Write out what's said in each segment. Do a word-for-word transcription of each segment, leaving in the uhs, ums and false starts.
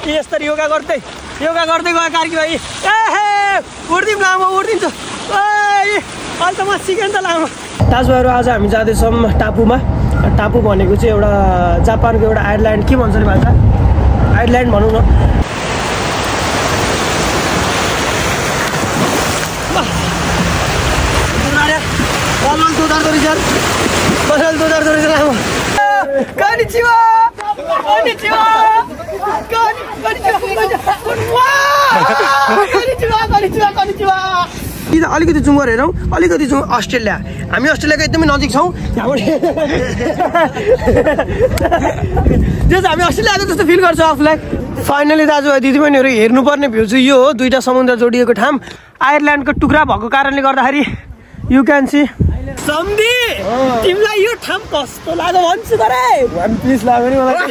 यसरी योगा गर्दै योगा गर्दै गयो कार्की भाइ। ए उड्दिम लामो उड्दिन्छ अहिले त म सिकेँ नि त लामो। दाजुभाइहरू आज हामी जाँदैछौँ टापुमा। टापु भनेको चाहिँ एउटा जापानको एउटा आइल्यान्ड के भन्छ नि भाषा आइल्यान्ड भनौँ न। बलल दोधार्दो रहेछ बलल दोधार्दो रहेछ लामो। कनिचिवा कनिचिवा कनिचिवा कनिचिवा कनिचिवा। अलिकति जुम गरेर हेरौँ अलिकति जुम अस्ट्रेलिया। हामी अस्ट्रेलियाको एकदमै नजिक छौँ त्यहाँबाट हामी अस्ट्रेलियाको जस्तो फिल गर्छौँ आफूलाई। फाइनली दाजुभाइ दिदीबहिनीहरू हेर्नुपर्ने भ्यू चाहिँ यो हो दुईवटा समुद्र जोडिएको ठाउँ आयरल्यान्डको टुक्रा भएको कारणले गर्दाखेरि यु क्यान सी। सम्धी तिमीलाई यो ठाउँ कस्तो लाग्यो भन्छु त रे वान पिस लाग्यो नि मलाई।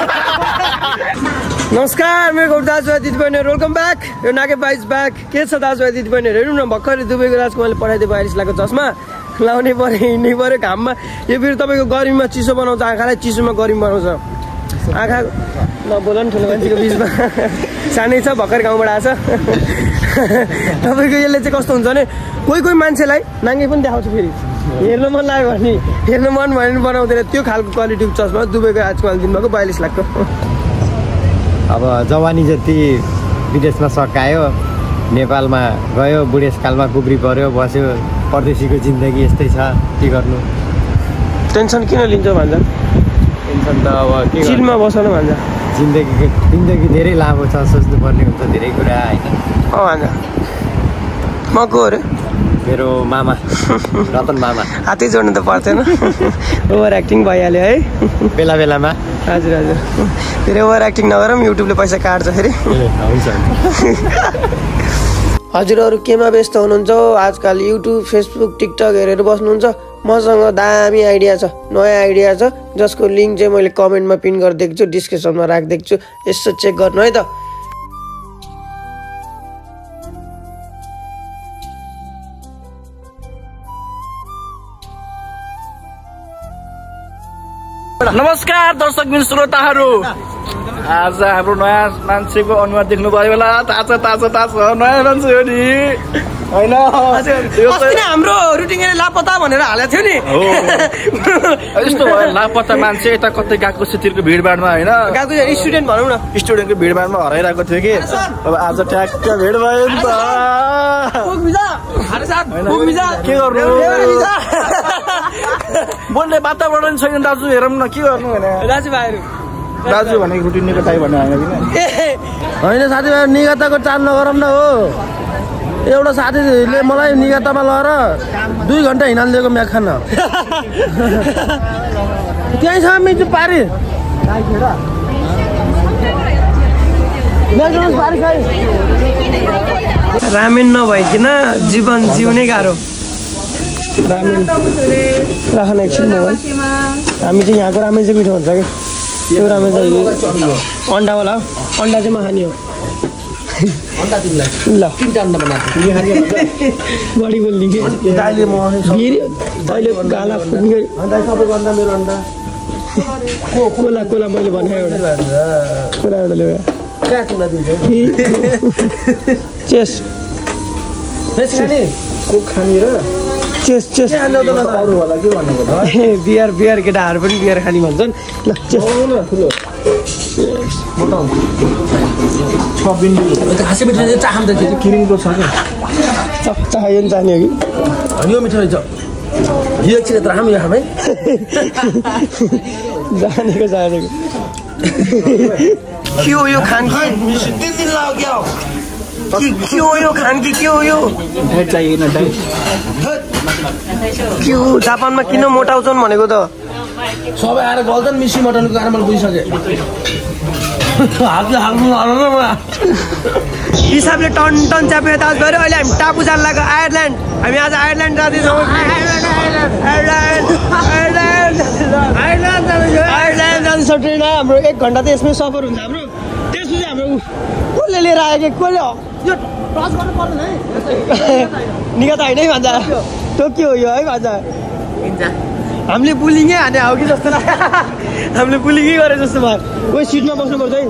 नमस्कार मेरो दाजुभाइ दिदीबहिनीहरू वेलकम ब्याक। यो नाके बाइज ब्याक। के छ दाजुभाइ दिदीबहिनीहरू हेर्नु न भर्खरै दुबईको राजको मैले पठाइदिएको आइरिस लागेको चस्मा लाउनै पऱ्यो हिँड्नै पऱ्यो घाममा। यो फेरि तपाईँको गर्मीमा चिसो बनाउँछ आँखालाई चिसोमा गर्मी बनाउँछ आँखा नबोल नि ठुलो मान्छेको बिचमा सानै छ भर्खर गाउँबाट आएको छ। तपाईँको यसले चाहिँ कस्तो हुन्छ भने कोही कोही मान्छेलाई नाङ्गे पनि देखाउँछु फेरि हेर्न मन लाग्यो भने हेर्न मन भयो भने बनाउँदैन त्यो खालको क्वालिटीको चस्मा दुबईको आजकल दिनुभएको बयालिस लाखको। अब जवानी जति विदेशमा सकायो नेपालमा गयो बुढेसकालमा कुब्री पऱ्यो बस्यो परदेशीको जिन्दगी यस्तै छ के गर्नु। टेन्सन किन लिन्छ भन्छ टेन्सन त अब के चिलमा बसाउनु भन्छ। जिन्दगीको जिन्दगी धेरै लामो छ सोच्नुपर्ने हुन्छ धेरै कुरा होइन। अँ भन्छ म को अरे मेरो मामा रतन मामा। हातै जोड्नु त पर्दैन ओभर एक्टिङ भइहाल्यो है बेला बेलामा। हजुर हजुर फेरि ओभर एक्टिङ नगरौँ युट्युबले पैसा काट्छ फेरि। हुन्छ हजुरहरू केमा व्यस्त हुनुहुन्छ आजकल युट्युब फेसबुक टिकटक हेरेर बस्नुहुन्छ। मसँग दामी आइडिया छ नयाँ आइडिया छ जसको लिङ्क चाहिँ मैले कमेन्टमा पिन गरिदिएको छु डिस्क्रिप्सनमा राखिदिएको छु यसो चेक गर्नु है त। नमस्कार दर्शक बिन श्रोताहरू। आज हाम्रो नयाँ मान्छेको अनुहार देख्नु भयो होला ताजा ताजा ताजा नयाँ मान्छे हो नि होइन। हाम्रो रुटिङले लापत्ता भनेर हालेको थियो नि यस्तो भयो लापत्ता मान्छे यता कतै गएको सिटीको भिडभाडमा होइन गएको स्टुडेन्ट भनौँ न स्टुडेन्टको भिडभाडमा हराइरहेको थियो कि अब आज ट्याक्क भेट भयो नि त। के गर्नु बोल्ने वातावरण छैन दाजु हेरौँ न के गर्नु भने दाजुभाइहरू दाजु भनेको रुटिन निकटाइ भन्ने होइन होइन साथीभाइ निगताको चाल नगरौँ न हो। एउटा साथीले मलाई निगतामा लगेर दुई घन्टा हिँडालिदिएको म्याक खान त्यहीँ छ मिचु पारी रामेन नभइकन जीवन जिउनै गाह्रो। रामेन राख्न एकछिन मोबाइल हामी चाहिँ यहाँको रामेन चाहिँ मिठो हुन्छ कि त्यो रामेन चाहिँ अन्डावाला हो अन्डा चाहिँ माखानी हो। ल बढी बोल्ने कि अहिले गाला फुट्ने कोला कोला मैले भने एउटा कोला एउटा ल्यायो चेस खाने र चेस चेस बियर बियर केटाहरू पनि बियर खाने भन्छन्। ल चेस किरिङको छ चाह्यो नि जाने हो कि यो मिठो रहेछ यो एकछिन यत्र हामी यहाँ है जानेको जानेको के हो यो खान कि के हो यो खान कि के हो यो के हो जापानमा किन मोटाउँछन् भनेको त सबै आएर गल्छन् मिसी मटनको कारण मैले बुझिसकेँ। हिसाबले टन टन च्यापेर दाज गऱ्यो अहिले हामी टापु जान लाग्यो आयरल्यान्ड। हामी आज आयरल्यान्ड जाँदैछौँ आयरल्यान्ड जाँदैछौँ ट्रेन। हाम्रो एक घन्टा त यसमै सफर हुन्छ हाम्रो त्यसपछि हाम्रो कसले लिएर आयो कि कसले यो टच गर्नु पर्दैन है निगा त होइन है भन्छ टोकियो हो यो है भन्छ हामीले पुलिङै हाने हो कि जस्तो लाग्यो हामीले पुलिङै गरे जस्तो भयो कोही सिटमा बस्नुपर्छ है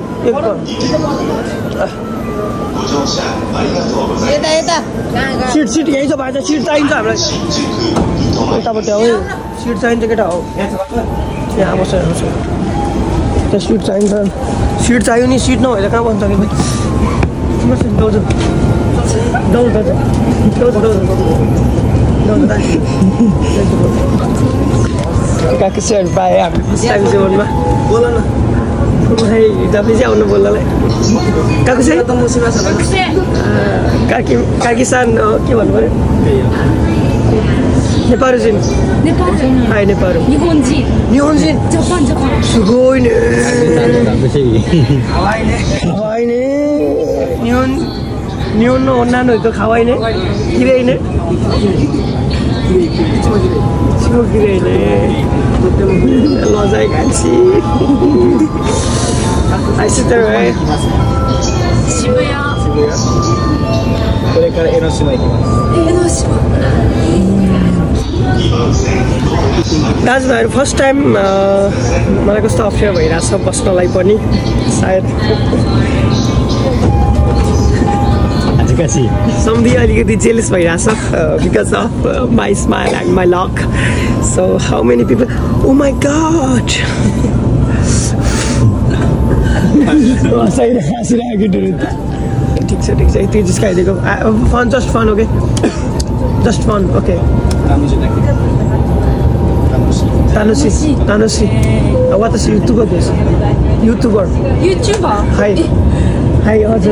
यता यता सिट सिट यहीँ छ भाइ सिट चाहिन्छ हामीलाई यतापट्टि हो सिट चाहिन्छ केटा हो यहाँ बस्छ त्यहाँ सिट चाहिन्छ सिट चाहियो नि सिट नभएर कहाँ बस्छ कि दौड दौड दौड दौड काकी सेयर पाएँ हामी टाइम जीवनमा बोल न भाइ तपाईँ चाहिँ आउनु बोल्नलाई काकु चाहिँ काकी काकी सान के भन्नु पऱ्यो नेपाली चाहिँ हाई नेपाली निहोन्जिन सुगोइ ने खावाइ ने निहोन निहोन न नानुहरूको खावाइ ने किरै ने सिगो किरै ने लजाइ कान्छी आइसितर है दाजुभाइहरू फर्स्ट टाइम मलाई कस्तो अप्ठ्यारो भइरहेछ बस्नलाई पनि सायद सम्धी अलिकति जेलस भइरहेछ because of my smile and my luck so how many people oh my god ठिक छ ठिक छ यति जिस्काइदिएको fun just fun okay just fun okay तानुसी तानुसी वातासी युट्युबर देश युट्युबर युट्युबर हाई हाई हजुर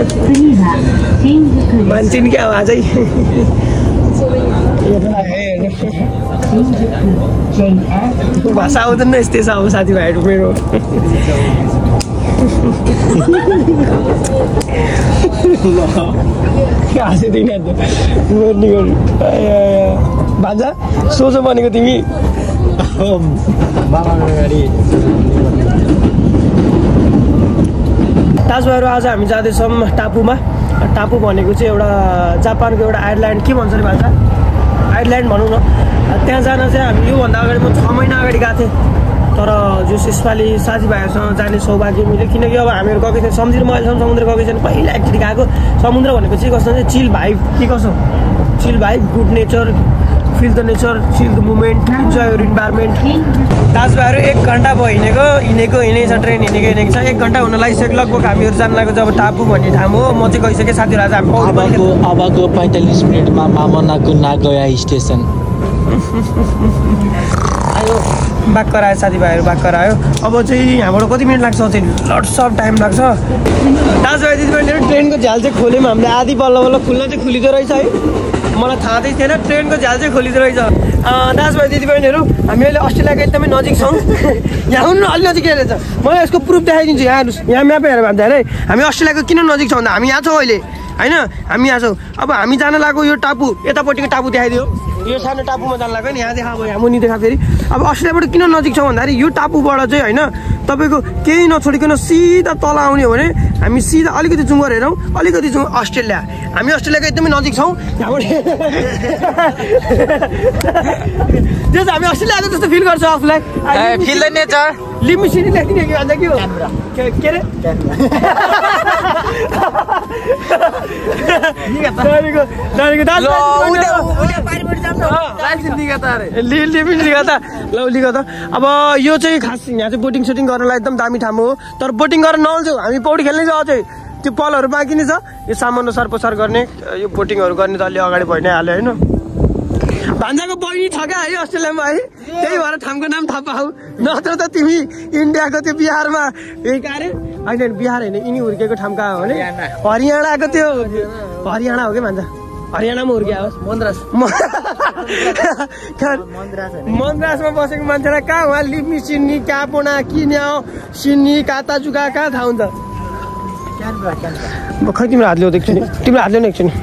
मान्छे नि क्या आजै भाषा आउँदैन न यस्तै छ अब साथीभाइहरू मेरो हाँसिँदैन भान्जा सोझो बनेको तिमी दाजुभाइहरू आज हामी जाँदैछौँ टापुमा टापु भनेको चाहिँ एउटा जापानको एउटा आइल्यान्ड के भन्छ अरे भान्जा आइल्यान्ड भनौँ न त्यहाँ जान चाहिँ हामी योभन्दा अगाडि म छ महिना अगाडि गएको थिएँ तर जो यसपालि साथीभाइहरूसँग जाने सौभाग्य मिल्यो किनकि अब हामीहरू गएको थियौँ समुद्र अहिलेसम्म समुद्र गएको छैन पहिला एकचोटि गएको समुद्र भनेको चाहिँ कस्तो चाहिँ चिल भाइब के कसो chill vibe good nature feel the nature feel the moment enjoy your environment दाजुभाइहरू एक घन्टा भयो हिँडेको हिँडेको हिँडेको छ ट्रेन हिँडेको हिँडेको छ एक घन्टा हुन लागिसक्यो लगभग हामीहरू जानु लागेको चाहिँ अब टापु भन्ने ठाउँ हो म चाहिँ गइसकेँ साथीहरू आज हामी अबको अबको पैँतालिस मिनटमा मामनाको नागोया स्टेसन आयो बाक करायो साथीभाइहरू बाक करायो अब चाहिँ यहाँबाट कति मिनट लाग्छ चाहिँ लट्स अफ टाइम लाग्छ दाजुभाइ दिदीबहिनीहरू ट्रेनको झ्याल चाहिँ खोल्यौँ हामीले आधी बल्ल बल्ल खुल्न चाहिँ खुलिँदो रहेछ है मलाई थाहा चाहिँ थिएन ट्रेनको झ्याल चाहिँ खोलिँदो रहेछ दाजुभाइ दिदीबहिनीहरू हामी अहिले अस्ट्रेलियाको एकदमै नजिक छौँ यहाँ हुनु अलि नजिक रहेछ मलाई यसको प्रुफ देखाइदिन्छु यहाँ हेर्नुहोस् यहाँ म्याप हेरेर भन्छ अरे हामी अस्ट्रेलियाको किन नजिक छौँ भन्दा हामी यहाँ छौँ अहिले होइन हामी यहाँ छौँ अब हामी जान लागेको यो टापु यतापट्टिको टापु देखाइदियो यो सानो टापुमा जानु लाग्यो नि यहाँ देखा अब यहाँ मुनि देखा फेरि अब अस्ट्रेलियाबाट किन नजिक छ भन्दाखेरि यो टापुबाट चाहिँ होइन तपाईँको केही नछोडिकन सिधा तल आउने हो भने हामी सिधा अलिकति जुङ्गर हेरौँ अलिकति जाउँ अस्ट्रेलिया हामी अस्ट्रेलियाको एकदमै नजिक छौँ यहाँबाट त्यो चाहिँ हामी अस्ट्रेलियाको जस्तो फिल गर्छौँ आफूलाई फिल द नेचर लिमिसिनी लेखिदिने कि भन्छ के हो के अरे अब यो चाहिँ खास यहाँ चाहिँ बोटिङ सुटिङ गर्नलाई एकदम दामी ठाउँ हो तर बोटिङ गर्न नआउँछौँ हामी पौडी खेल्ने छ अझै त्यो पलहरू बाँकी नै छ यो सामान ओसार पसार गर्ने यो बोटिङहरू गर्ने त अलि अगाडि भइ नै हाल्यो होइन भान्जाको बहिनी छ क्या है अस्ट्रेलियामा है त्यही भएर ठाउँको नाम थाहा पाऊ नत्र त तिमी इन्डियाको त्यो बिहारमा यही अरे होइन बिहार होइन यिनी हुर्केको ठाउँ कहाँ हो भने हरियाणाको त्यो हरियाणा हो क्या भान्जा हरियाणामा हुर्किया होस् मद्रास मद्रासमा बसेको मान्छेलाई कहाँ उहाँ लिम्बी सिन्नी कापोना किन्या सिन्नी काता जुका कहाँ थाहा हुन्छ खै तिम्रो हात ल्याउ एकछिन तिम्रो हात ल्याउनु एकछिन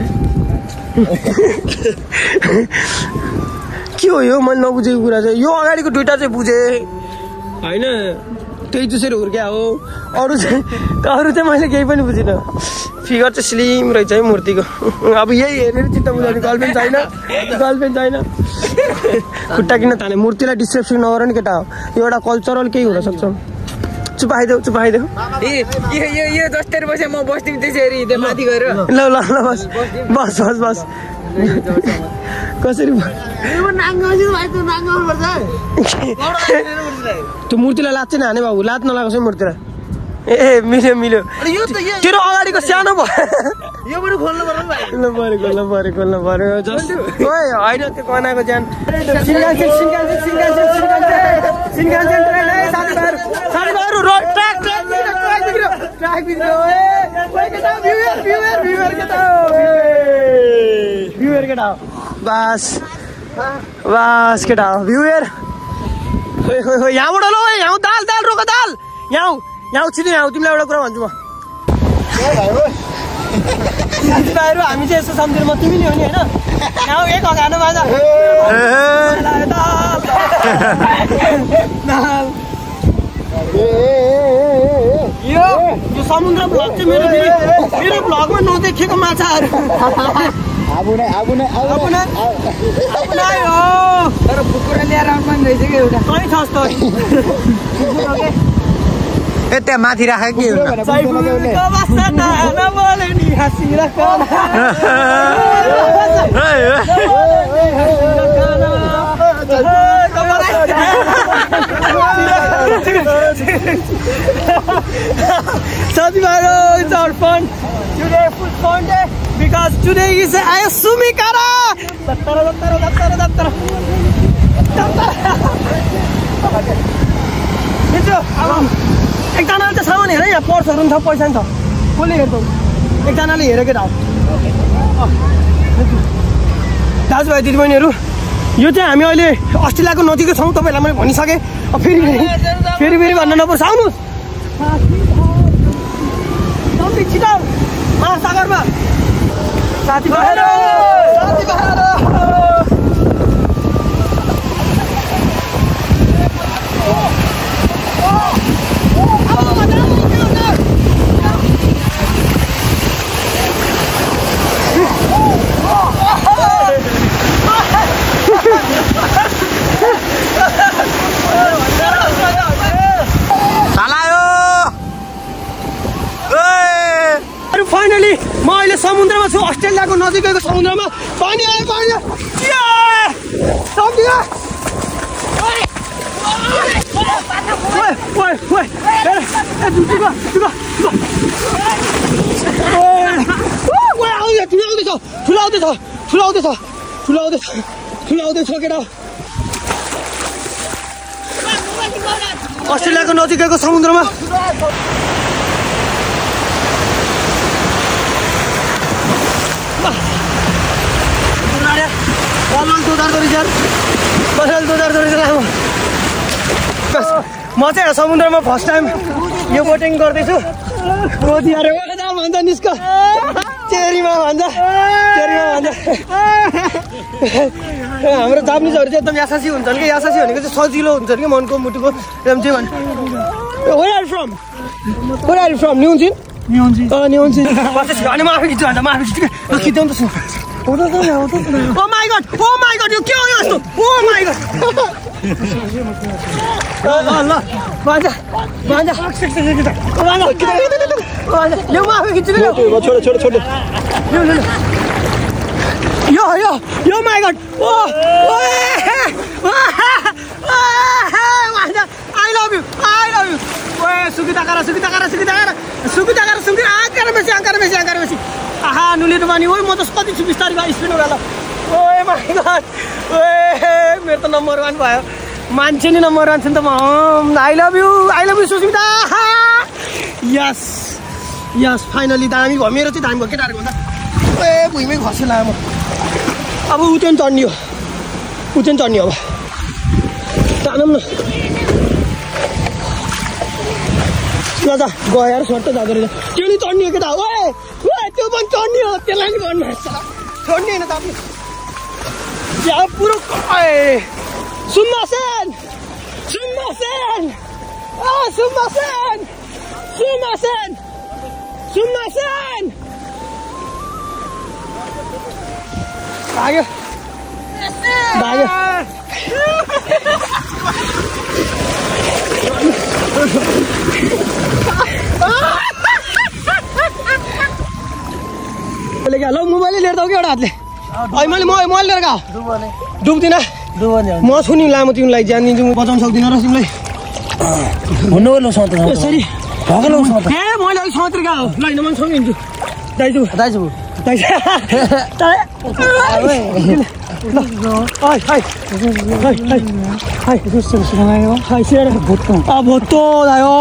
के हो यो मैले नबुझेको कुरा चाहिँ यो अगाडिको दुइटा चाहिँ बुझेँ होइन त्यही चुसेर हुर्क्या हो। अरू चाहिँ अरू चाहिँ मैले केही पनि बुझिनँ। फिगर चाहिँ स्लिम रहेछ है मूर्तिको। अब यही हेरेर चित्त बुझाउने। गर्लफ्रेन्ड छैन, गर्लफ्रेन्ड छैन, खुट्टा किन ताने। मूर्तिलाई डिस्क्रिप्सन नगर नि केटा हो, यो एउटा कल्चरल केही हुनसक्छ। चुपाइदेऊ चुपाइदेऊ यो दस्तेर बसे म बस्दिउँ त्यसरी माथि गएर। ल ल ल बस बस बस बस कसरी त्यो मूर्तिलाई लात चाहिँ हाने बाबु, लात नलागोस् है मूर्तिलाई। ए मिल्यो मिल्यो तेरो अगाडिको सानो भयो। यो पनि खोल्नु पर्यो भाइ। खोल्नु पर्यो खोल्नु पर्यो खोल्नु पर्यो जस्ट ओए होइन त्यो कनाको ज्यान। सिन्कान्सेन सिन्कान्सेन सिन्कान्सेन सिन्कान्सेन सिन्कान्सेन ट्रेन है साथीभाइहरू साथीभाइहरू रोड ट्र्याक ट्र्याक ट्र्याक बिग्रियो ट्र्याक बिग्रियो। ए ओए केटा भ्युअर भ्युअर भ्युअर केटा भ्युअर केटा बस बस केटा भ्युअर। यहाँबाट ल यहाँ दाल दाल रोक दाल यहाँ यहाँ छिटो यहाँ तिमीलाई एउटा कुरा भन्छु म। साथीभाइहरू हामी चाहिँ यसो सम्झेर म तिमीले हो नि होइन यहाँ एक हगानो बाजा यो यो समुद्र भ्लग चाहिँ मेरो मेरो भ्लगमा नदेखेको माछाहरू तर कुकुरा ल्याएर आउनु रहेछ कि एउटा कहीँ छ जस्तो ए त्यहाँ माथि राखेको के साथीभाइहरू it's our fun today full fun day because today is Ayasumikara dattara dattara dattara dattara मित्र अब एकजनाले चाहिँ सामान हेर यहाँ पर्सहरू पनि छ पैसा पनि छ कसले हेर्छ एकजनाले हेरेकै हो। दाजुभाइ दिदीबहिनीहरू यो चाहिँ हामी अहिले अस्ट्रेलियाको नजिकै छौँ तपाईँहरूलाई मैले भनिसकेँ। अब फेरि फेरि फेरि भन्न नपर्छ आउनुहोस् छिटो महासागरमा साथीभाइहरू साथीभाइहरू फाइनली म अहिले समुद्रमा छु अस्ट्रेलियाको नजिकैको समुद्रमा। पानी आयो पानी ठुलाउँदैछ ठुलाउँदैछ ठुलाउँदैछ ठुलाउँदैछ ठुलाउँदैछ केटा। अस्ट्रेलियाको नजिकैको समुद्रमा म चाहिँ समुद्रमा फर्स्ट टाइम यो बोटिङ गर्दैछु। रोजी अरे भन्छ निस्क चेरीमा भन्छ चेरीमा भन्छ। हाम्रो जापानिजहरू चाहिँ एकदम यासासी हुन्छन् कि यासासी भनेको चाहिँ सजिलो हुन्छन् कि मनको मुटुको एकदम चाहिँ भन्छ। Where are you from? Where are you from? न्युजिन न्युजिन न्युजिन अनि म आफै खिच्छु भन्छ म आफै खिच्छु खिच्नु त Oh my god! Oh my god! You kill us! Oh my god! Allah! Banja! Banja! Banja! Yo maaf gitu dulu. छोड़ छोड़ छोड़. Yo yo. Yo yo. Yo my god! Oh! Banja! I love you. I love you. Weh, sugita kara, sugita kara, sugita kara. Sugita kara, sugita angkar mesi, angkar mesi, angkar mesi. आहा नुलेर बानी ओए म त कति छु बिस्तारै भए speed होला। ओए माय गॉड ओए मेरो त नम्बर वन भयो मान्छे नि नम्बर वन छ नि त म। I love you I love you Sushmita. Yes yes finally दामी भयो मेरो चाहिँ दामी भयो केटाहरुको भन्दा। ओए भुइँमै खस्यो ला म अब उ चाहिँ चढ्नी हो उ चाहिँ चढ्नी हो अब तानम न ल जा गएर सर्ट जाँदो रहेछ त्यो नि चढ्नी हो केटा। ओए त्यो पनि चढ्नी हो त्यसलाई नि गर्नु छोड्ने होइन तपाईँ यहाँ पुरो सुन्नुहोस् सुन्नुहोस् सुन्दासेन सुन्दासेन सुन्दासेन भाग्यो भाग्यो ल मोबाइल लिएर जाऊ कि एउटा हातले अहिले मैले मोबाइल लिएर गएको डुब्दिनँ म छु नि लामो तिमीलाई ज्यान दिन्छु म बचाउन सक्दिनँ र तिमीलाई भन्नु ल सत यसरी ए मैले अलिक समातेर गएको ल होइन मैले सँगिन्छु दाइजु दाइजु दाइजु भोतो दायो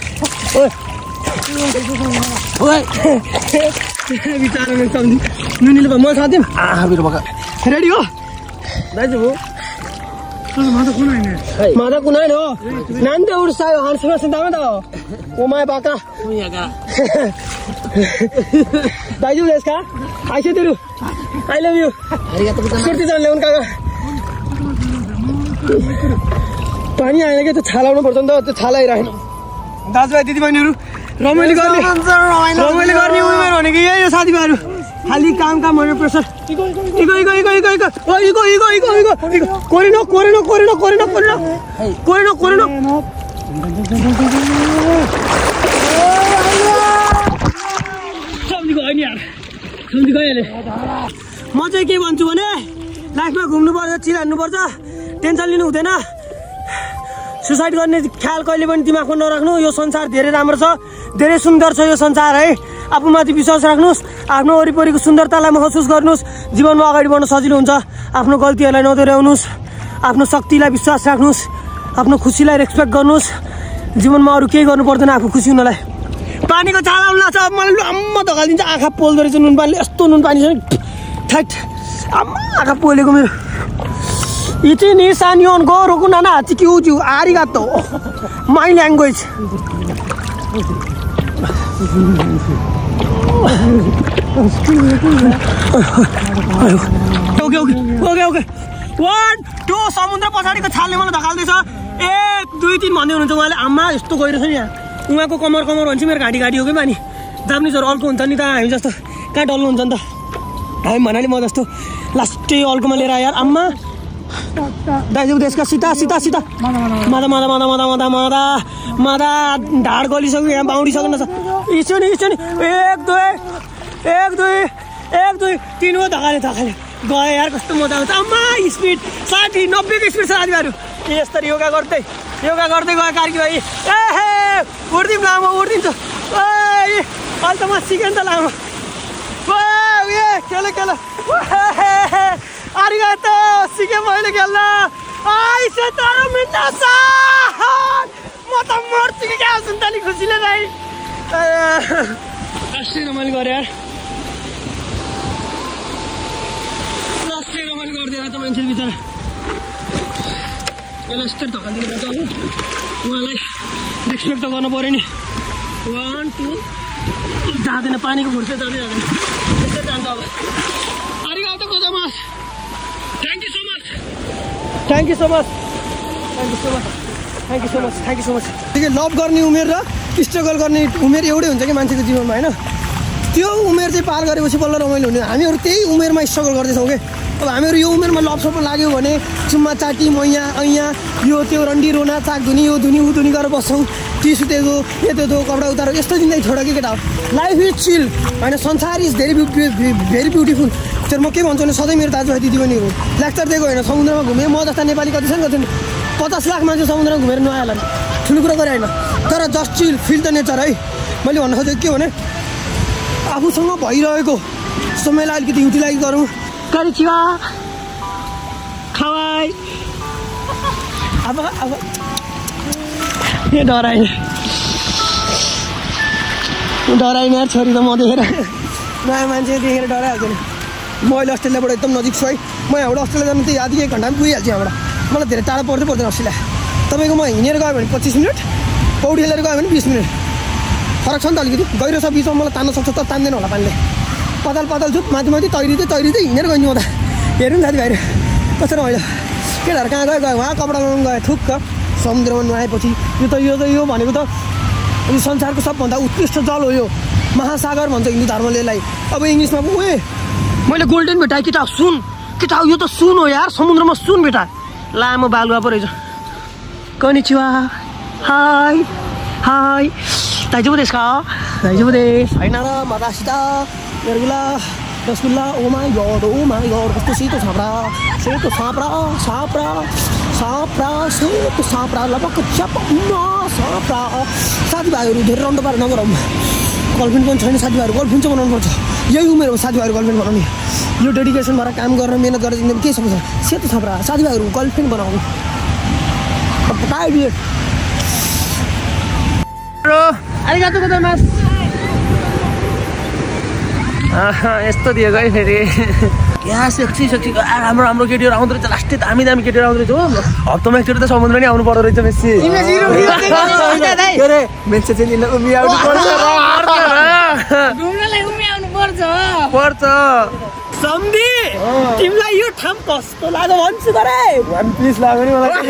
बिचारा नुनीले म साथी रेडी हो दाइजु माता कुन होइन हो नान्ते उड्सायो हर्षमा सिन्तामा त हो ओमाय बाका दाइजु यसका आइसे तेरो आई लभ यु सुर्ती जान ल्याउनु काका पानी आएन कि त्यो छालाउनु पर्छ नि त त्यो छाला आइरहेन दाजुभाइ दिदीबहिनीहरू रमाइलो गर्ने रमाइलो गर्ने उमेर भनेको यही हो साथीभाइहरू खाली काम काम भनेर pressure ego ego ego ego ego ego ओ ego ego ego ego ego कोरिनो कोरिनो कोरिनो कोरिनो कोरिनो कोरिनो कोरिनो सम्झिको होइन यार सम्झिको अहिले म चाहिँ के भन्छु भने लाइफमा घुम्नुपर्छ चिल हान्नुपर्छ टेन्सन लिनु हुँदैन सुसाइड गर्ने ख्याल कहिले पनि दिमागमा नराख्नु यो संसार धेरै राम्रो छ धेरै सुन्दर छ यो संसार है आफूमाथि विश्वास राख्नुहोस् आफ्नो वरिपरिको सुन्दरतालाई महसुस गर्नुहोस् जीवनमा अगाडि बढ्न सजिलो हुन्छ आफ्नो गल्तीहरूलाई नदोहोऱ्याउनुहोस् आफ्नो शक्तिलाई विश्वास राख्नुहोस् आफ्नो खुसीलाई रेस्पेक्ट गर्नुहोस् जीवनमा अरू केही गर्नु पर्दैन आफू खुसी हुनलाई पानीको छाला उल्ला छ मलाई अम्म धकालिदिन्छ आँखा पोल्दो रहेछ नुन पानीले यस्तो नुन पानी छ नि ठ्याट अम्मा आँखा पोलेको मेरो इची नि सानियोन गो रोकु नाना चिक्यु आरिगातो my language okay okay okay okay one two समुद्र पछाडिको छालले मलाई धकाल्दैछ एक दुई तिन भन्दै हुनुहुन्छ उहाँले आम्मा यस्तो गइरहेछ नि यहाँ उहाँको कमर कमर भन्छ मेरो घाँटी घाँटी हो कि मानि जापानिजहरू अल्को हुन्छ नि त हामी जस्तो कहाँ डल्लो हुन्छ नि त हामी भन्नाले म जस्तो लास्टै अल्कोमा लिएर आयो यार आम्मा दाइजु देशका सीता सीता सीता मादा मादा मादा मादा मादा मादा मादा ढाड गलिसक्यो यहाँ बाउडिसक्नु छ इच्यो नि इच्यो नि एक दुई एक दुई एक दुई तिन हो धकाले धकाले गयो यार कस्तो मजा आउँछ आम्मा स्पिड साठी नब्बेको स्पिड छ साथीभाइहरू यस्तरी योगा गर्दै योगा गर्दै गयो कार्की भाइ ए हे उड्दिउँ लामो उड्दिन्छ ए अहिले त म सिकेँ नि त लामो ए खेले खेल आरिगातो सिकेँ मैले खेल्न आइसे तर मिन्दासान म त मर्छु कि क्या सुन्दा नि खुसीले भाइ अस्ति रमाइलो गरेँ यार अस्ति रमाइलो गरिदिएर त मान्छे बिचरा यसलाई यस्तै धकालिदिनु पर्छ हो उहाँलाई रेस्पेक्ट त गर्नु पऱ्यो नि वान टू जाँदैन पानीको फुर्सै जाँदै जाँदैन यस्तै जान्छ अब आरिगातो गोजामास thank you so much thank you so much thank you so much thank you so much thank you so much ठिकै लभ गर्ने उमेर र स्ट्रगल गर्ने उमेर एउटै हुन्छ कि मान्छेको जीवनमा होइन त्यो उमेर चाहिँ पार गरेपछि बल्ल रमाइलो हुने हामीहरू त्यही उमेरमा स्ट्रगल गर्दैछौँ कि अब हामीहरू यो उमेरमा लभ सप लाग्यो भने चुम्मा चाटी मैया ऐया यो त्यो रन्डी रोना चाक धुनी यो धुनी ऊ धुनी गरेर बस्छौँ टी सुतेको यतो त्यो कपडा उतारो यस्तो जिन्दगी छोड कि केटा हो लाइफ इज चिल होइन संसार इज भेरी भेरी ब्युटिफुल तर म के भन्छु भने सधैँ मेरो दाजुभाइ दिदीबहिनीहरू लेक्चर दिएको होइन समुद्रमा घुमेँ म जस्ता नेपाली कति छन् कति पचास लाख मान्छे समुद्रमा घुमेर नआएला ठुलो कुरो गरे होइन तर just chill feel the nature है मैले भन्न खोजेको के भने आफूसँग भइरहेको समयलाई अलिकति युटिलाइज गरौँ करी छिवा खवाई अब अब यो डराइ डराइ यार छोरी त म देखेर नयाँ मान्छे देखेर डराइहाल्छ नि म अहिले अस्ट्रेलियाबाट एकदम नजिक छु है म यहाँबाट अस्ट्रेलिया जानु त आधी एक घन्टामा पुगिहाल्छु यहाँबाट मलाई धेरै टाढो पर्दै पर्दैन अस्ट्रेलिया तपाईँको म हिँडेर गयो भने पच्चिस मिनट पौडी खेलेर गयो भने बिस मिनट फरक छ नि त अलिकति गहिरो छ बिचमा मलाई तान्न सक्छ त तान्दैन होला पानीले पताल पताल छु माथि माथि तैरिँदै तैरिँदै हिँडेर गइन्छ म त हेर्नु नि साथीभाइहरू कसरी मैले केटाहरू कहाँ गयो गयो उहाँ कपडा लगाउनु गयो थुक्क समुद्रमा नुहाएपछि यो त यो त यो भनेको त अनि संसारको सबभन्दा उत्कृष्ट जल हो यो महासागर भन्छ हिन्दू धर्मले यसलाई अब इङ्ग्लिसमा ओए मैले गोल्डन भेटाएँ केटा सुन केटा यो त सुन हो यार समुद्रमा सुन भेटा लामो बालुवा पो रहेछ कनिचिवा हाई हाई दाइजो देश का दाइजो देश होइन र मदासिता मेरगुला rasgulla oh my god oh my god कस्तो सेतो छाप्रा सेतो छाप्रा छाप्रा छाप्रा सेतो छाप्रा लगभग च्याप छाप्रा साथीभाइहरू धेरै रन्डो पारेर नगरौँ गर्लफ्रेन्ड पनि छैन साथीभाइहरू गर्लफ्रेन्ड चाहिँ बनाउनु पर्छ यही उमेरमा साथीभाइहरू गर्लफ्रेन्ड बनाउने यो डेडिकेसन भएर काम गरेर मिहिनेत गरेर जिन्दगी के सक्छ सेतो छाप्रा साथीभाइहरू गर्लफ्रेन्ड बनाउनु आरिगातो गोजाइमास यस्तो दिएको है फेरि क्या सेक्सी सेक्सी राम्रो राम्रो केटीहरू आउँदो रहेछ लास्टै दामी दामी केटीहरू आउँदो रहेछ हो हप्तामा एकचोटि त समुद्र नै आउनु पर्दो रहेछ मेसी के अरे मेन्से चाहिँ लिन उमियाउनु पर्छ पर्छ सम्धी तिमीलाई यो ठाउँ कस्तो लाग्यो भन्छु त रे वान पिस लाग्यो नि मलाई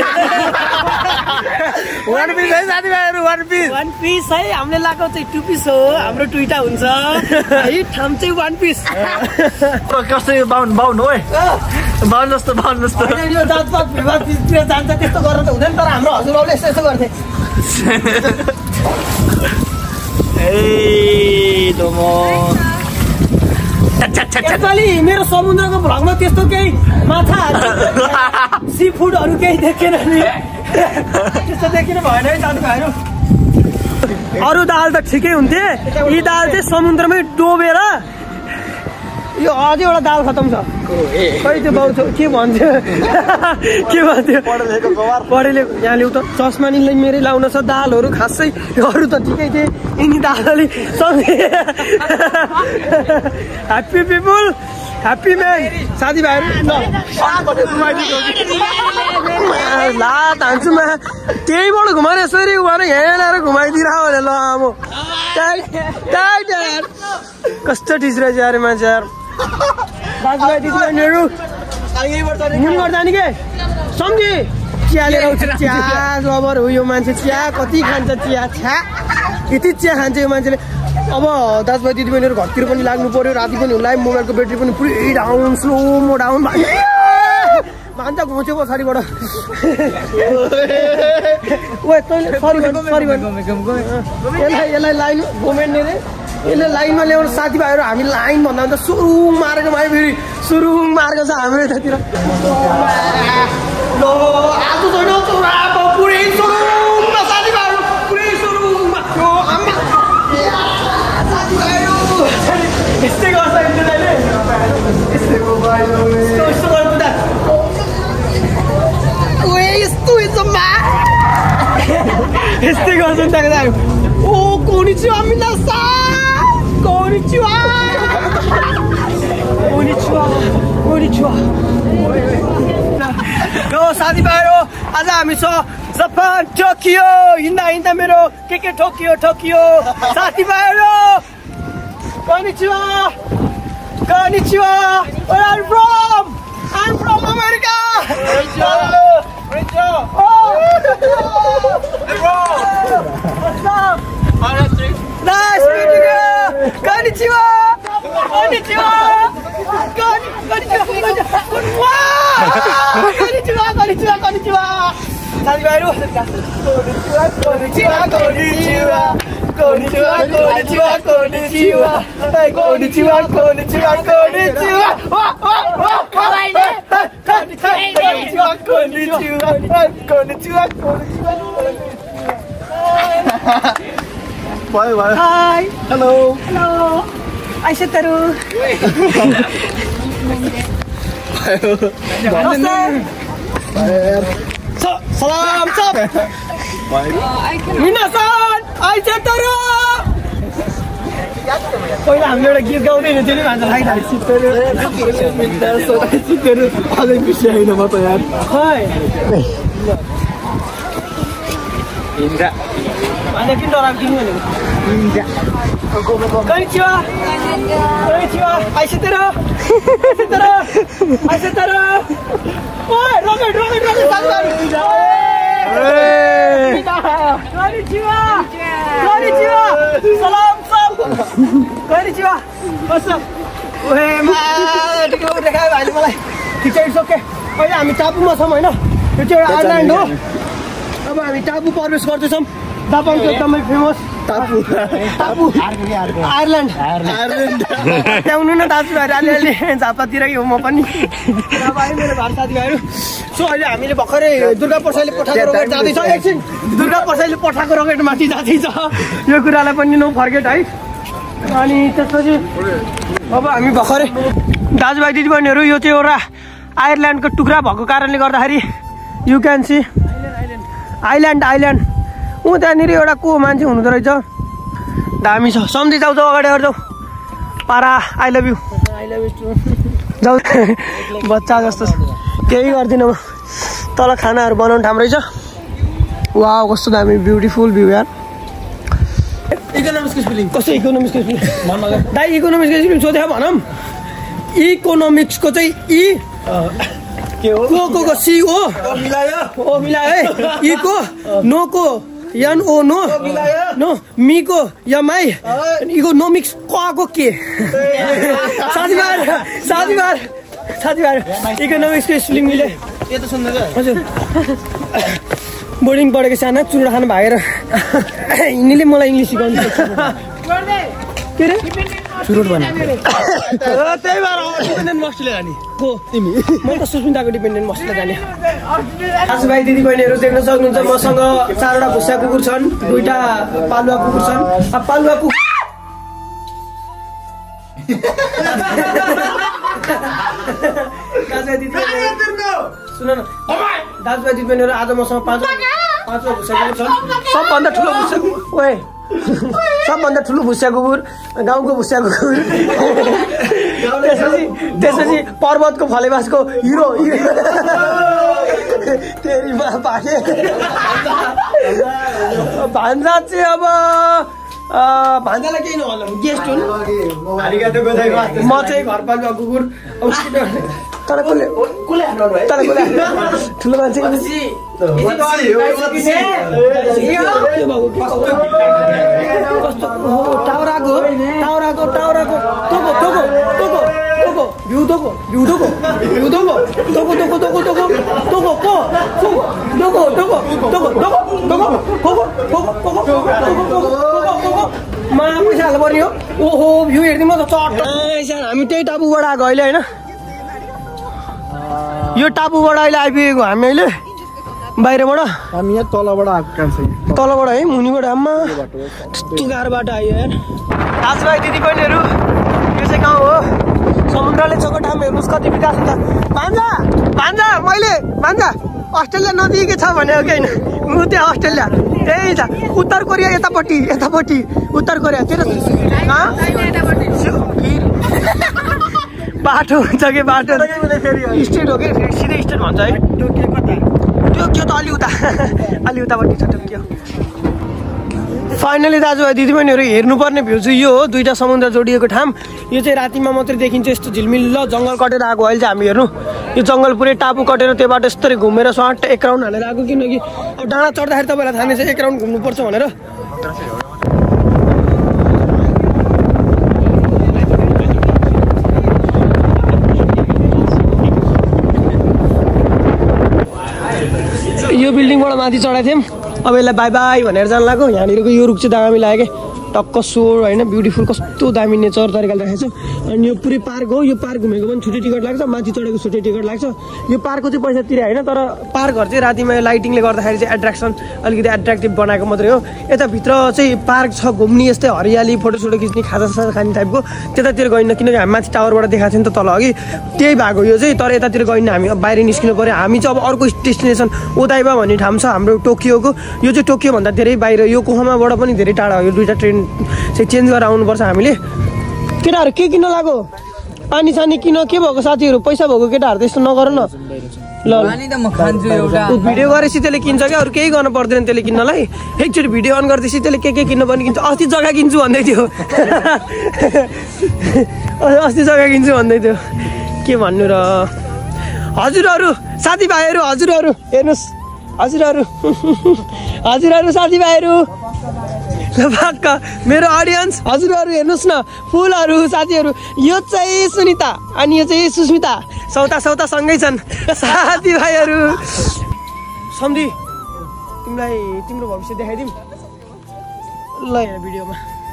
वान पिस है साथीभाइहरू वान पिस वान पिस है हामीले लगाएको चाहिँ टु पिस हो हाम्रो टुइटा हुन्छ है ठाउँ चाहिँ वान पिस कस्तो यो बाहुन बाहुन हो बाहुन जस्तो बाहुन जस्तो यो जातपात भिडभाडतिर जान्छ त्यस्तो गरेर त हुँदैन तर हाम्रो हजुरबाउले यस्तो यस्तो गर्थे ए दोमो एक्चुअली मेरो समुद्रको भ्लगमा त्यस्तो केही माछा सी फुडहरू केही देखेन नि त्यस्तो देखिनु भएन है साथीभाइहरू अरू दाल त ठिकै हुन्थे यी दाल चाहिँ समुद्रमै डोबेर यो अझै एउटा दाल खतम छ खै त्यो बाउ के भन्थ्यो के भन्थ्यो पढेले यहाँ ल्याउ त चस्मा नि मेरै लाउन छ दालहरू खासै अरू त ठिकै थिए यिनी दालले ह्याप्पी पिपुल ह्याप्पी म्यान साथीभाइहरू ला हान्छु मा त्यहीबाट घुमाएर यसरी उहाँ यहाँ ल्याएर घुमाइदिएर भने ल अब कस्तो ठिस रहेछ अरे मान्छे यार दाजुभाइ दिदीबहिनीहरू मुन गर्दा नि के सम्झी चिया लिएर आउँछ चिया जबर हो यो मान्छे चिया कति खान्छ चिया छ्या यति चिया खान्छ यो मान्छेले अब दाजुभाइ दिदीबहिनीहरू घरतिर पनि लाग्नु पर्यो राति पनि होला मोबाइलको ब्याट्री पनि पुरै डाउन स्लोमो डाउन भान्जा घुम्थ्यो पछाडिबाट ओ तैँले सरी भन्नु सरी भन्नु यसलाई यसलाई लाइन गभर्मेन्ट रे यसले लाइनमा ल्याउनु साथीभाइहरू हामी लाइन भन्दा त सुरुङ मारेको भयो फेरि सुरुङ मारेको छ हाम्रो यतातिर ल आज छैन पुरै सुरुङमा साथीभाइहरू पुरै सुरुङमा यस्तै गर्छ इन्टरनेटले यस्तै यस्तो गर्नु त यस्तो यस्तै गर्छ नि त ओ कोनिचिवा मिनासान कोनिचिवा कोनिचिवा कोनिचिवा यो साथीभाइहरू आज हामी छ जापान टोकियो हिँड्दा हिँड्दा मेरो के के टोकियो टोकियो साथीभाइहरू कोनिचिवा कोनिचिवा Where are you from? I'm from America. Konnichiwa. Oh. What's up? Nice meeting you. Konnichiwa. Konnichiwa. Konnichiwa. Konnichiwa. Konnichiwa. Konnichiwa. 사랑해요. konnichiwa. Konnichiwa. Konnichiwa. Konnichiwa. Konnichiwa. Konnichiwa. Konnichiwa. Konnichiwa. Wah wah wah. Konnichiwa. Konnichiwa. Konnichiwa. Konnichiwa. Konnichiwa. Bye bye. Hi. Hello. Hello. Aisyah Taru. So, salam sap. Minasan, Aisyah Taru. पहिला हामीले एउटा गीत गाउँदै हिँड्थ्यो नि भन्छ लागिरहेको सिटहरू अझै खुसी होइन म त यार खै हिँड्दा भने किन डराएको किन भनेको Konnichiwa. Konnichiwa. Aisyah Taru. Aisyah Taru. Aisyah Taru. Oi, rocket, rocket, rocket. सलाम सब कनिचिवा कस्तो ओहे मा टिको देखायो भाइले मलाई ठिक छ इट्स ओके अहिले हामी टापुमा छौँ होइन यो चाहिँ एउटा आइल्यान्ड हो अब हामी टापु प्रवेश गर्दैछौँ जापानको एकदमै फेमस टापु टापु आयरल्यान्ड आयरल्यान्ड ल्याउनु न दाजुभाइहरू अलिअलि झापातिर हो म पनि अब आयो मेरो भाइ साथीभाइहरू सो अहिले हामीले भर्खरै दुर्गा प्रसाईले पठाएको रकेट जाँदैछ एकछिन दुर्गा प्रसाईले पठाएको रकेट माथि जाँदैछ यो कुरालाई पनि नो फर्गेट है अनि त्यसपछि अब हामी भर्खरै दाजुभाइ दिदीबहिनीहरू यो चाहिँ एउटा आयरल्यान्डको टुक्रा भएको कारणले गर्दाखेरि you can see island island ऊ त्यहाँनिर एउटा को मान्छे हुँदो रहेछ दामी छ सम्झी जाऊ जाऊ अगाडि जाऊ पारा I love you I love you जाऊ बच्चा जस्तो केही गर्दिनँ म तल खानाहरू बनाउने ठाउँ रहेछ वाउ कस्तो दामी ब्युटिफुल भ्यू यार इकोनोमिक्सको स्पेलिङ कस्तो इकोनोमिक्सको स्पेलिङ दाइ इकोनोमिक्सको स्पेलिङ सोधेको भनौँ इकोनोमिक्सको चाहिँ इ के हो को को सी ओ मिलायो ओ मिलायो है इ को नो को एन ओ नो नो मी को एम आई इकोनोमिक्स क को के साथीभाइ साथीभाइ साथीभाइ इकोनोमिक्सको स्पेलिङ मिले यो त सुन्नु हजुर बोर्डिङ पढेको सानो चुरोट खानु भागेर यिनीले मलाई इङ्ग्लिस सिकाउनु के रे चुरोट भने त्यही भएर डिपेन्डेन्ट मस्टले जाने को तिमी म त सुस्मिताको डिपेन्डेन्ट मस्टले जाने दाजुभाइ दिदीबहिनीहरू देख्न सक्नुहुन्छ मसँग चारवटा भुस्सा कुकुर छन् दुईटा पालुवा कुकुर छन् अब पालुवा कुकुर दाजुभाइ दिदीबहिनीहरू सुन न दाजुभाइ दिदीबहिनीहरू आज मसँग पाँच पाँचवटा भुस्सा कुकुर छन् सबभन्दा ठुलो भुस्सा ओए सबभन्दा ठुलो भुस्या कुकुर गाउँको भुस्या कुकुर त्यसपछि त्यसपछि पर्वतको फलेबासको हिरो भान्जा चाहिँ अब भान्जालाई केही नभन्दा गेस्ट हुन् म चाहिँ घरपालुवा कुकुर तर कसले कसले तर कसले ठुलो मान्छे कस्तो टाउराको टाउराको टाउराको तोको तोको तोको तोको भ्यू तोको भ्यू तोको भ्यू तोको तोको तोको तोको तोको तोको को तोको तोको तोको तोको तोको तोको तोको मा पैसा हाल्नु पर्ने हो ओहो भ्यू हेर्दै म त चट्ट हामी त्यही टापुबाट आएको अहिले होइन यो टापुबाट अहिले आइपुगेको हामी अहिले बाहिरबाट हामी यहाँ तलबाट आएको काम छ तलबाट है मुनिबाट आम्मा त्यस्तो गाह्रो बाटो आयो यार दाजुभाइ दिदीबहिनीहरू यो चाहिँ गाउँ हो समुद्रले छोएको ठाउँ हेर्नुहोस् कति विकास हुन्छ भान्जा भान्जा मैले भान्जा अस्ट्रेलिया नजिकै छ भनेको कि होइन ऊ त्यहाँ अस्ट्रेलिया त्यही छ उत्तर कोरिया यतापट्टि यतापट्टि उत्तर कोरिया तेरो बाटो हुन्छ कि बाटो स्टेट हो कि सिधै स्टेट भन्छ है टोकियो कता टोकियो त अलि उता अलि उतापट्टि छ टोकियो फाइनली दाजुभाइ दिदीबहिनीहरू हेर्नुपर्ने भ्यू चाहिँ यो हो दुईवटा समुद्र जोडिएको ठाउँ यो चाहिँ रातिमा मात्रै देखिन्छ यस्तो झिलमिल जङ्गल कटेर आएको अहिले चाहिँ हामी हेर्नु यो जङ्गल पुरै टापु कटेर त्यो बाटो यस्तरी घुमेर स्वाट एक राउन्ड हालेर आएको किनकि अब डाँडा चढ्दाखेरि तपाईँलाई थाहा नै छ एक राउन्ड घुम्नुपर्छ भनेर यो बिल्डिङबाट माथि चढाएको थियौँ अब यसलाई बाई बाई भनेर जान लाग्यो यहाँनिरको यो रुख चाहिँ दामी लाग्यो क्या टक्क सोर होइन ब्युटिफुल कस्तो दामी नेचर तरिकाले राखेको छ अनि यो पुरै पार्क हो यो पार्क घुमेको पनि छुट्टै टिकट लाग्छ माथि चढेको छुट्टै टिकट लाग्छ यो पार्कको चाहिँ पैसा तिरे होइन तर पार्कहरू चाहिँ रातिमा लाइटिङले गर्दाखेरि चाहिँ एट्र्याक्सन अलिकति एट्र्याक्टिभ बनाएको मात्रै हो यताभित्र चाहिँ पार्क छ घुम्ने यस्तै हरियाली फोटोसोटो खिच्ने खाजा खाने टाइपको त्यतातिर गइन्न किनकि हामी माथि टावरबाट देखाएको थियो नि त तल अघि त्यही भएको यो चाहिँ तर यतातिर गइन्न हामी बाहिर निस्किनु पऱ्यो हामी चाहिँ अब अर्को डेस्टिनेसन ओदाइबा भन्ने ठाउँ छ हाम्रो टोकियोको यो चाहिँ टोकियोभन्दा धेरै बाहिर यो कोहामाबाट पनि धेरै टाढा हो यो दुईवटा ट्रेन चाहिँ चेन्ज गरेर आउनुपर्छ हामीले केटाहरू के किन्न लाग्यो पानी सानी किन के भएको साथीहरू पैसा भएको केटाहरू त्यस्तो नगर न ल भिडियो गरेपछि त्यसले किन्छ क्या अरू केही गर्नु पर्दैन त्यसले किन्नलाई एकचोटि भिडियो अन गर्दैछ त्यसले के के किन्न पनि किन्छ अस्ति जग्गा किन्छु भन्दै थियो अस्ति जग्गा किन्छु भन्दै थियो के भन्नु र हजुरहरू साथीभाइहरू हजुरहरू हेर्नुहोस् हजुरहरू हजुरहरू साथीभाइहरू पक्का मेरो अडियन्स हजुरहरू हेर्नुहोस् न फुलहरू साथीहरू यो चाहिँ सुनिता अनि यो चाहिँ सुस्मिता सौता सौता सँगै छन् साथीभाइहरू सम्झी तिमीलाई तिम्रो भविष्य देखाइदिउँ ल यहाँ भिडियोमा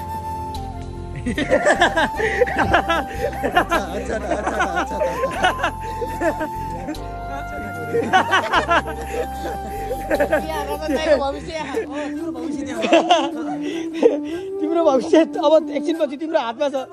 तिम्रो भविष्य अब एकछिनपछि तिम्रो हातमा छ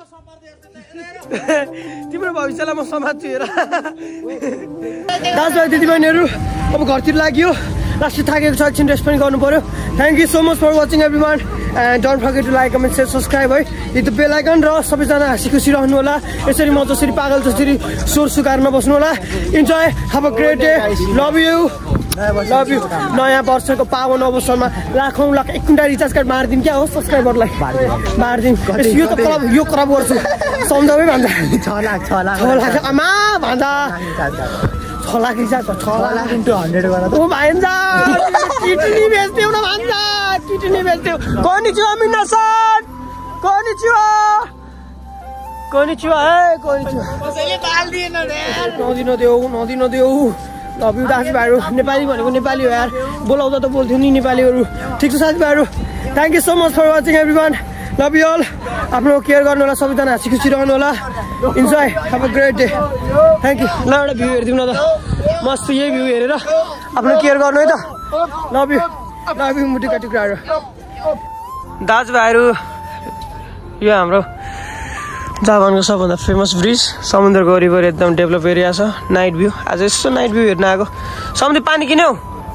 तिम्रो भविष्यलाई म समात्छु हेर दाजुभाइ दिदीबहिनीहरू अब घरतिर लाग्यो लास्ट थाकेको छ एकछिन रेस्ट पनि गर्नु पर्यो thank you so much for watching everyone and don't forget to like comment share subscribe है यो बेल आइकन र सबैजना हाँसी खुसी रहनु होला यसरी म जसरी पागल जसरी स्वर सुकार नबस्नु होला enjoy have a great day love you love you नयाँ वर्षको पावन अवसरमा लाखौँ लाख एक कुन्टा रिचार्ज कार्ड मारिदिउँ क्या हो सब्सक्राइबरलाई मारिदिउँ यो त क्लब यो क्लब गर्छु सम्झाउनै भन्छ छ लाख छ लाख छ लाख आमा भन्छ छ लाख रिचार्ज छ लाख इन्टु हन्ड्रेड गरेर ओ भाइन्जा किडनी बेच्थ्यौ न भन्छ किडनी बेच्थ्यौ कोनिचिवा मिनासन कोनिचिवा कोनिचिवा है कोनिचिवा कसैले गाल दिएन रे नदिन देऊ नदिन देऊ लभ यु दाजुभाइहरू नेपाली भनेको नेपाली हो यार बोलाउँदा त बोल्थ्यो नि नेपालीहरू ठिक छ साथीभाइहरू thank you so much for watching everyone love you all आफ्नो केयर गर्नु होला सबैजना हाँसी खुसी रहनु होला enjoy have a great day thank you ल एउटा भ्यू हेरिदिउँ न त मस्त यही भ्यू हेरेर आफ्नो केयर गर्नु है त लभ यु लभ यु मुटुका टुक्राहरू दाजुभाइहरू यो हाम्रो जापानको सबभन्दा फेमस ब्रिज समुद्रको वरिपरि एकदम डेभलप एरिया छ नाइट भ्यू आज यसो नाइट भ्यू हेर्न आएको समुद्र पानी किन्यौ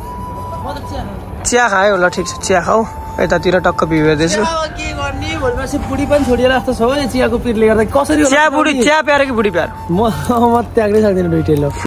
चिया खायो ल ठिक छ चिया खाऊ यतातिर टक्क भ्यू हेर्दैछु बुढी पनि छोडिएर जस्तो छ चियाको पिरले गर्दा कसरी चिया बुढी चिया प्यारो कि बुढी प्यारो म म त्याग्नै सक्दिनँ दुइटै ल